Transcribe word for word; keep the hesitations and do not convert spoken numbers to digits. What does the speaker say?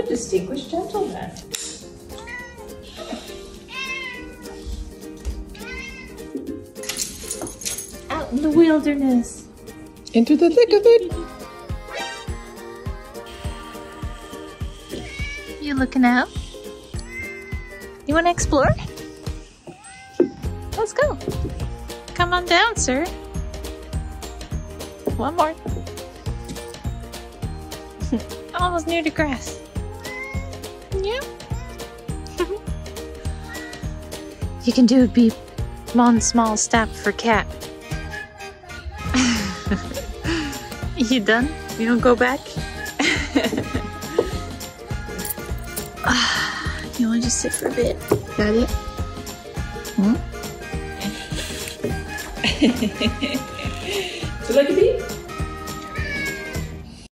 distinguished gentleman. Out in the wilderness. Into the thick of it. You looking out? You want to explore? Let's go. Come on down, sir. One more. Almost near the grass. Yeah. You can do be one small step for cat. You done? You don't go back? You want to just sit for a bit? Got it? Hmm? So like a bee?